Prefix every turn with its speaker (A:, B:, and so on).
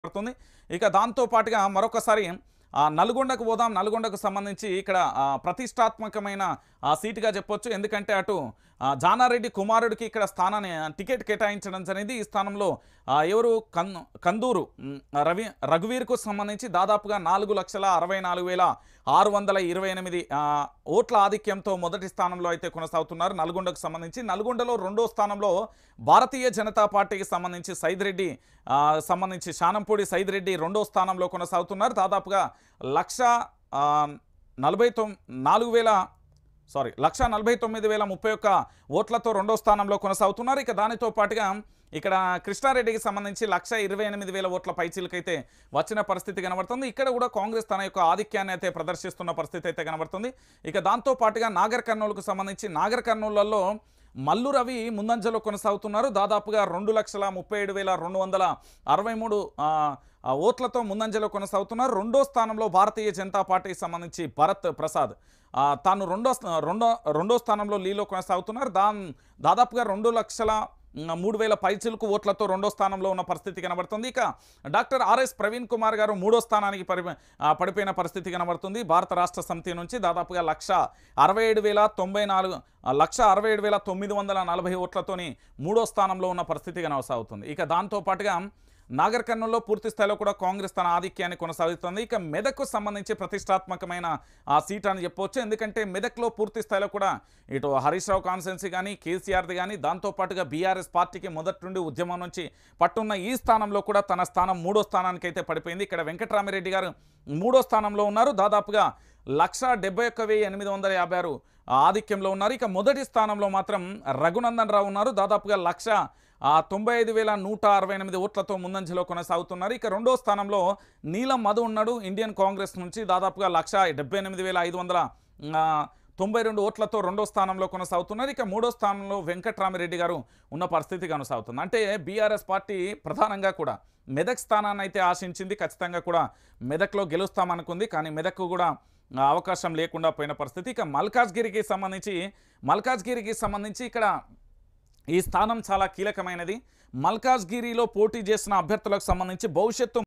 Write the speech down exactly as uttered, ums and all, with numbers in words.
A: పడుతుంది. ఇక దాంతో పాటుగా మరొకసారి ఆ నల్గొండకు పోదాం. నల్గొండకు సంబంధించి ఇక్కడ ఆహ్, ప్రతిష్టాత్మకమైన ఆహ్, సీటుగా చెప్పొచ్చు. ఎందుకంటే అటు ఆహ్, జానారెడ్డి కుమారుడికి ఇక్కడ స్థానాన్ని టికెట్ కేటాయించడం జరిగింది. ఈ స్థానంలో ఆహ్, ఎవరు కన్ కందూరు హ్మ్, రవి రఘువీర్‌కు సంబంధించి దాదాపుగా నాలుగు లక్షల అరవై నాలుగు వేల ఆరు వందల ఇరవై ఎనిమిది ఆహ్, ఓట్ల ఆధిక్యంతో మొదటి స్థానంలో అయితే కొనసాగుతున్నారు నల్గొండకు సంబంధించి. నల్గొండలో రెండో స్థానంలో భారతీయ జనతా పార్టీకి సంబంధించి సైదిరెడ్డి ఆహ్, సంబంధించి శానంపూడి సైదిరెడ్డి రెండో స్థానంలో కొనసాగుతున్నారు. దాదాపుగా లక్ష ఆహ్, నలభై తొమ్ నాలుగు వేల సారీ లక్ష నలభై తొమ్మిది వేల ముప్పై ఒక్క ఓట్లతో రెండో స్థానంలో కొనసాగుతున్నారు. ఇక దానితో పాటుగా ఇక్కడ కృష్ణారెడ్డికి సంబంధించి లక్ష ఇరవై ఎనిమిది వేల ఓట్ల పైచీలకైతే వచ్చిన పరిస్థితి కనబడుతుంది. ఇక్కడ కూడా కాంగ్రెస్ తన యొక్క ఆధిక్యాన్ని అయితే ప్రదర్శిస్తున్న పరిస్థితి అయితే కనబడుతుంది. ఇక దాంతో పాటుగా నాగర్ కర్నూలుకు సంబంధించి నాగర్ కర్నూలులో మల్లు రవి ముందంజలో కొనసాగుతున్నారు. దాదాపుగా రెండు లక్షల ముప్పై ఏడు వేల రెండు వందల అరవై మూడు ఓట్లతో ముందంజలో కొనసాగుతున్నారు. రెండో స్థానంలో భారతీయ జనతా పార్టీకి సంబంధించి భరత్ ప్రసాద్ తాను రెండో రెండో రెండో స్థానంలో లీలో కొనసాగుతున్నారు. దా దాదాపుగా రెండు లక్షల మూడు వేల పైచిలకు ఓట్లతో రెండో స్థానంలో ఉన్న పరిస్థితి కనబడుతుంది. ఇక డాక్టర్ ఆర్ఎస్ ప్రవీణ్ కుమార్ గారు మూడో స్థానానికి పడి పడిపోయిన పరిస్థితి కనబడుతుంది. భారత రాష్ట్ర సమితి నుంచి దాదాపుగా లక్ష అరవై ఏడు వేల తొంభై నాలుగు లక్ష అరవై ఏడు వేల తొమ్మిది వందల నలభై ఓట్లతోని మూడో స్థానంలో ఉన్న పరిస్థితి కొనసాగుతుంది. ఇక దాంతో పాటుగా నాగర్ కర్నూలులో పూర్తి స్థాయిలో కూడా కాంగ్రెస్ తన ఆధిక్యాన్ని కొనసాగుతుంది. ఇక మెదక్కు సంబంధించి ప్రతిష్టాత్మకమైన ఆ సీట్ అని చెప్పవచ్చు. ఎందుకంటే మెదక్లో పూర్తి స్థాయిలో కూడా ఇటు హరీష్ రావు కాన్స్టెన్సీ కానీ కేసీఆర్ది కానీ దాంతోపాటుగా బీఆర్ఎస్ పార్టీకి మొదటి నుండి ఉద్యమం నుంచి పట్టున్న ఈ స్థానంలో కూడా తన స్థానం మూడో స్థానానికి అయితే పడిపోయింది. ఇక్కడ వెంకటరామిరెడ్డి గారు మూడో స్థానంలో ఉన్నారు. దాదాపుగా లక్ష డెబ్బై ఒక్క వెయ్యి ఎనిమిది వందల యాభై ఆరు ఆధిక్యంలో ఉన్నారు. ఇక మొదటి స్థానంలో మాత్రం రఘునందన్ రావు ఉన్నారు. దాదాపుగా లక్ష తొంభై ఐదు వేల నూట అరవై ఎనిమిది ఓట్లతో ముందంజలో కొనసాగుతున్నారు. ఇక రెండో స్థానంలో నీలం మధు ఉన్నాడు ఇండియన్ కాంగ్రెస్ నుంచి. దాదాపుగా లక్ష డెబ్బై ఎనిమిది వేల ఐదు వందల తొంభై రెండు ఓట్లతో రెండో స్థానంలో కొనసాగుతున్నారు. ఇక మూడో స్థానంలో వెంకట్రామిరెడ్డి గారు ఉన్న పరిస్థితి కొనసాగుతుంది. అంటే బీఆర్ఎస్ పార్టీ ప్రధానంగా కూడా మెదక్ స్థానాన్ని అయితే ఆశించింది. ఖచ్చితంగా కూడా మెదక్లో గెలుస్తామనుకుంది. కానీ మెదక్కు కూడా అవకాశం లేకుండా పోయిన పరిస్థితి. ఇక మల్కాజ్గిరికి సంబంధించి మల్కాజ్గిరికి సంబంధించి ఇక్కడ ఈ స్థానం చాలా కీలకమైనది. మల్కాజ్గిరిలో పోటీ చేసిన అభ్యర్థులకు సంబంధించి భవిష్యత్తు